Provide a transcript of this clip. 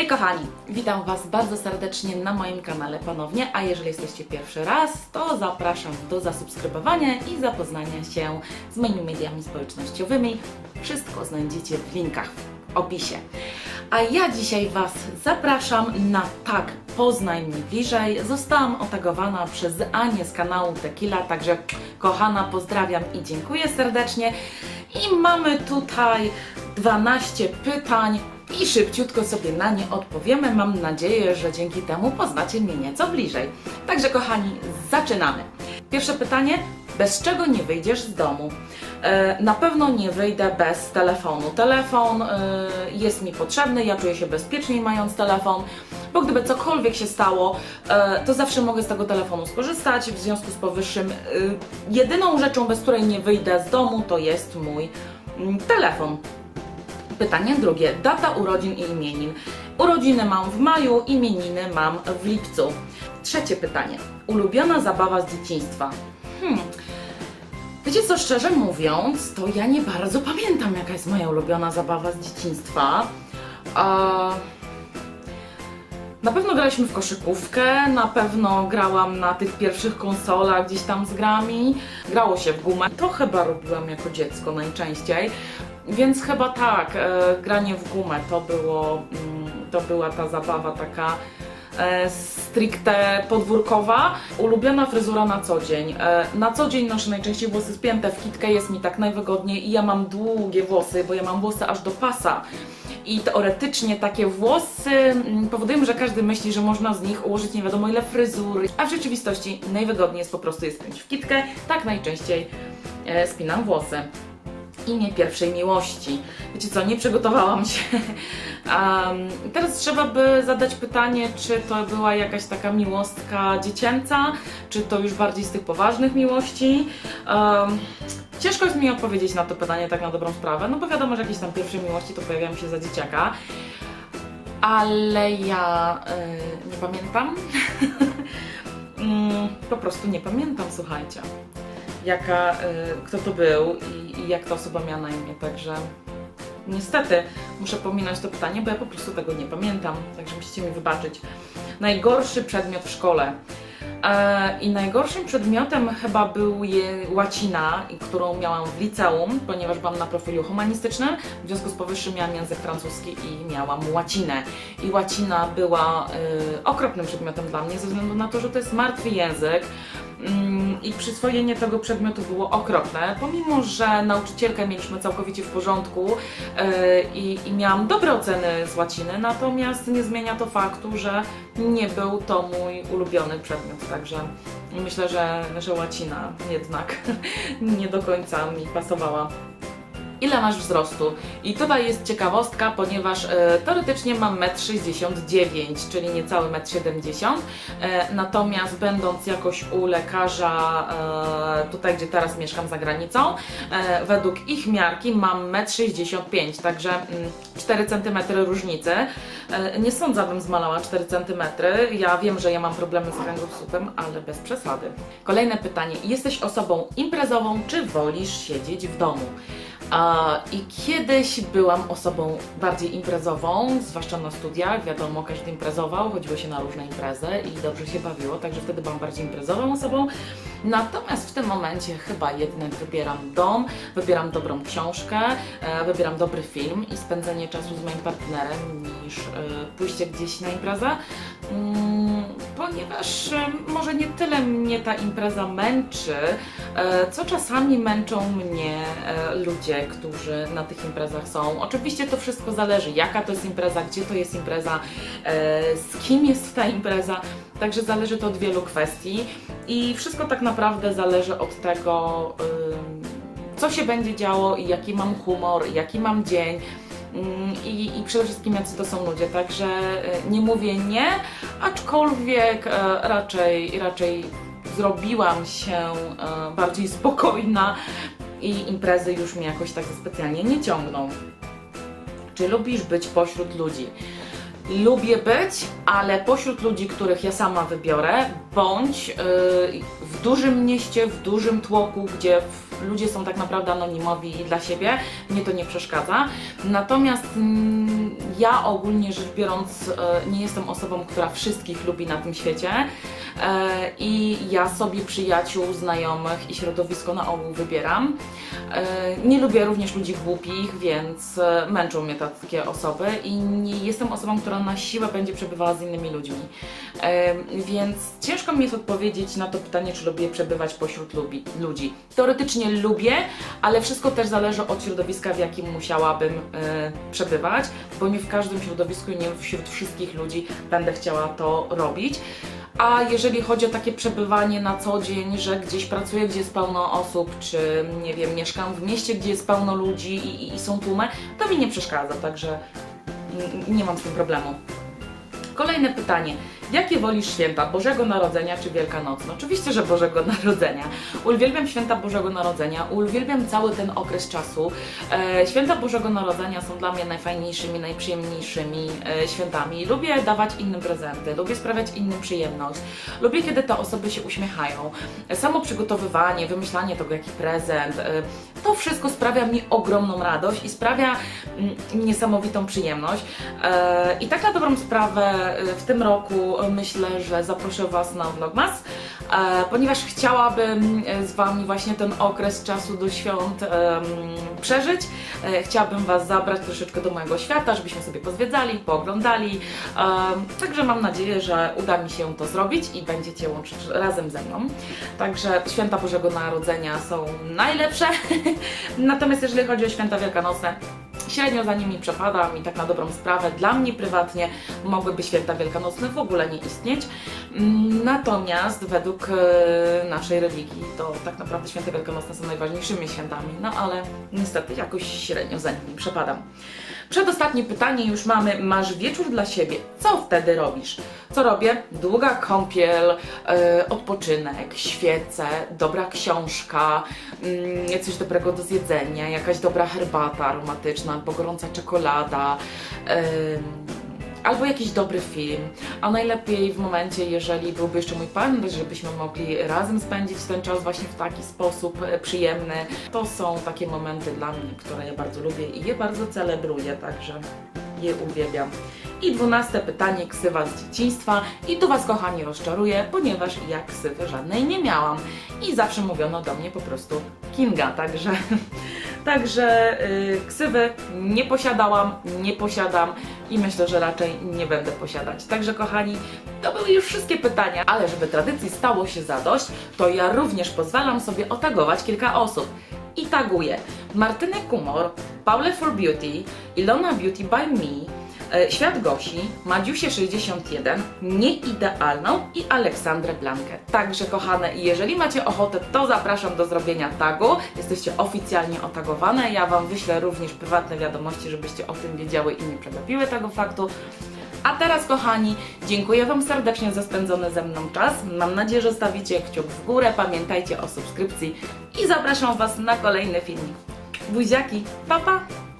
Hej kochani, witam Was bardzo serdecznie na moim kanale ponownie, a jeżeli jesteście pierwszy raz, to zapraszam do zasubskrybowania i zapoznania się z moimi mediami społecznościowymi. Wszystko znajdziecie w linkach w opisie. A ja dzisiaj Was zapraszam na Tak, poznaj mnie bliżej. Zostałam otagowana przez Anię z kanału Tequila, także kochana, pozdrawiam i dziękuję serdecznie. I mamy tutaj 12 pytań i szybciutko sobie na nie odpowiemy. Mam nadzieję, że dzięki temu poznacie mnie nieco bliżej. Także kochani, zaczynamy. Pierwsze pytanie. Bez czego nie wyjdziesz z domu? Na pewno nie wyjdę bez telefonu. Telefon jest mi potrzebny, ja czuję się bezpieczniej mając telefon, bo gdyby cokolwiek się stało, to zawsze mogę z tego telefonu skorzystać. W związku z powyższym jedyną rzeczą, bez której nie wyjdę z domu, to jest mój telefon. Pytanie drugie. Data urodzin i imienin. Urodziny mam w maju, imieniny mam w lipcu. Trzecie pytanie. Ulubiona zabawa z dzieciństwa. Wiecie co, szczerze mówiąc, to ja nie bardzo pamiętam, jaka jest moja ulubiona zabawa z dzieciństwa. Na pewno graliśmy w koszykówkę, na pewno grałam na tych pierwszych konsolach gdzieś tam z grami. Grało się w gumę. To chyba robiłam jako dziecko najczęściej. Więc chyba tak, granie w gumę to była ta zabawa taka stricte podwórkowa. Ulubiona fryzura na co dzień. Na co dzień noszę najczęściej włosy spięte w kitkę, jest mi tak najwygodniej i ja mam długie włosy, bo ja mam włosy aż do pasa. I teoretycznie takie włosy powodują, że każdy myśli, że można z nich ułożyć nie wiadomo ile fryzury, a w rzeczywistości najwygodniej jest po prostu je spiąć w kitkę. Tak najczęściej spinam włosy. Imię pierwszej miłości. Wiecie co, nie przygotowałam się. Teraz trzeba by zadać pytanie, czy to była jakaś taka miłostka dziecięca, czy to już bardziej z tych poważnych miłości. Ciężko jest mi odpowiedzieć na to pytanie tak na dobrą sprawę, no bo wiadomo, że jakieś tam pierwsze miłości to pojawiają się za dzieciaka. Ale ja nie pamiętam. Po prostu nie pamiętam, słuchajcie. Kto to był i jak ta osoba miała na imię, także niestety muszę pominąć to pytanie, bo ja po prostu tego nie pamiętam, także musicie mi wybaczyć. Najgorszy przedmiot w szkole. I najgorszym przedmiotem chyba był łacina, którą miałam w liceum, ponieważ byłam na profilu humanistycznym, w związku z powyższym miałam język francuski i miałam łacinę. I łacina była okropnym przedmiotem dla mnie, ze względu na to, że to jest martwy język. I przyswojenie tego przedmiotu było okropne, pomimo że nauczycielkę mieliśmy całkowicie w porządku i miałam dobre oceny z łaciny, natomiast nie zmienia to faktu, że nie był to mój ulubiony przedmiot, także myślę, że łacina jednak nie do końca mi pasowała. Ile masz wzrostu? I tutaj jest ciekawostka, ponieważ teoretycznie mam 1,69 m, czyli niecałe 1,70 m, natomiast będąc jakoś u lekarza tutaj, gdzie teraz mieszkam za granicą, według ich miarki mam 1,65 m, także 4 cm różnicy. Nie sądzę, abym zmalała 4 cm. Ja wiem, że ja mam problemy z kręgosłupem, ale bez przesady. Kolejne pytanie. Jesteś osobą imprezową, czy wolisz siedzieć w domu? I kiedyś byłam osobą bardziej imprezową, zwłaszcza na studiach, wiadomo, każdy imprezował, chodziło się na różne imprezy i dobrze się bawiło, także wtedy byłam bardziej imprezową osobą. Natomiast w tym momencie chyba jednak wybieram dom, wybieram dobrą książkę, wybieram dobry film i spędzenie czasu z moim partnerem niż pójście gdzieś na imprezę, ponieważ może nie tyle mnie ta impreza męczy, co czasami męczą mnie ludzie, którzy na tych imprezach są. Oczywiście to wszystko zależy, jaka to jest impreza, gdzie to jest impreza, z kim jest ta impreza, także zależy to od wielu kwestii i wszystko tak naprawdę zależy od tego, co się będzie działo i jaki mam humor, jaki mam dzień. I przede wszystkim jacy to są ludzie, także nie mówię nie, aczkolwiek raczej zrobiłam się bardziej spokojna i imprezy już mnie jakoś tak specjalnie nie ciągną. Czy lubisz być pośród ludzi? lubię być, ale pośród ludzi, których ja sama wybiorę, bądź w dużym mieście, w dużym tłoku, gdzie ludzie są tak naprawdę anonimowi i dla siebie, mnie to nie przeszkadza. Natomiast ja ogólnie rzecz biorąc nie jestem osobą, która wszystkich lubi na tym świecie i ja sobie przyjaciół, znajomych i środowisko na ogół wybieram. Nie lubię również ludzi głupich, więc męczą mnie takie osoby i nie jestem osobą, która na siłę będzie przebywała z innymi ludźmi. Więc ciężko mi jest odpowiedzieć na to pytanie, czy lubię przebywać pośród ludzi. Teoretycznie lubię, ale wszystko też zależy od środowiska, w jakim musiałabym przebywać, bo nie w każdym środowisku, nie wśród wszystkich ludzi będę chciała to robić. A jeżeli chodzi o takie przebywanie na co dzień, że gdzieś pracuję, gdzie jest pełno osób, czy nie wiem, mieszkam w mieście, gdzie jest pełno ludzi i są tłumy, to mi nie przeszkadza, także nie mam z tym problemu. Kolejne pytanie. Jakie wolisz święta? Bożego Narodzenia czy Wielkanocne? Oczywiście, że Bożego Narodzenia. Uwielbiam święta Bożego Narodzenia, uwielbiam cały ten okres czasu. Święta Bożego Narodzenia są dla mnie najfajniejszymi, najprzyjemniejszymi świętami. Lubię dawać innym prezenty, lubię sprawiać innym przyjemność. Lubię, kiedy te osoby się uśmiechają. Samo przygotowywanie, wymyślanie tego, jaki prezent, to wszystko sprawia mi ogromną radość i sprawia niesamowitą przyjemność. I tak na dobrą sprawę w tym roku myślę, że zaproszę Was na Vlogmas, ponieważ chciałabym z Wami właśnie ten okres czasu do świąt przeżyć. Chciałabym Was zabrać troszeczkę do mojego świata, żebyśmy sobie pozwiedzali, pooglądali. Także mam nadzieję, że uda mi się to zrobić i będziecie łączyć razem ze mną. Także święta Bożego Narodzenia są najlepsze. Natomiast jeżeli chodzi o święta wielkanocne, średnio za nimi przepadam i tak na dobrą sprawę dla mnie prywatnie mogłyby święta wielkanocne w ogóle nie istnieć. Natomiast według naszej religii to tak naprawdę święta wielkanocne są najważniejszymi świętami, no ale niestety jakoś średnio za nimi przepadam. Przedostatnie pytanie już mamy. Masz wieczór dla siebie. Co wtedy robisz? Co robię? Długa kąpiel, odpoczynek, świece, dobra książka, coś dobrego do zjedzenia, jakaś dobra herbata aromatyczna albo gorąca czekolada, albo jakiś dobry film, a najlepiej w momencie, jeżeli byłby jeszcze mój partner, żebyśmy mogli razem spędzić ten czas właśnie w taki sposób przyjemny. To są takie momenty dla mnie, które ja bardzo lubię i je bardzo celebruję, także je uwielbiam. I 12 pytanie, ksywa z dzieciństwa. I tu Was, kochani, rozczaruję, ponieważ ja ksywy żadnej nie miałam i zawsze mówiono do mnie po prostu Kinga, także ksywy nie posiadałam, nie posiadam i myślę, że raczej nie będę posiadać. Także, kochani, to były już wszystkie pytania, ale żeby tradycji stało się zadość, to ja również pozwalam sobie otagować kilka osób. I taguję Martynę Kumor, Paulę for Beauty, Ilona Beauty by Me, Świat Gosi, Madziusię61, Nieidealną i Aleksandrę Blankę. Także, kochane, jeżeli macie ochotę, to zapraszam do zrobienia tagu. Jesteście oficjalnie otagowane. Ja Wam wyślę również prywatne wiadomości, żebyście o tym wiedziały i nie przegapiły tego faktu. A teraz, kochani, dziękuję Wam serdecznie za spędzony ze mną czas. Mam nadzieję, że stawicie kciuk w górę. Pamiętajcie o subskrypcji i zapraszam Was na kolejny filmik. Buziaki, pa pa!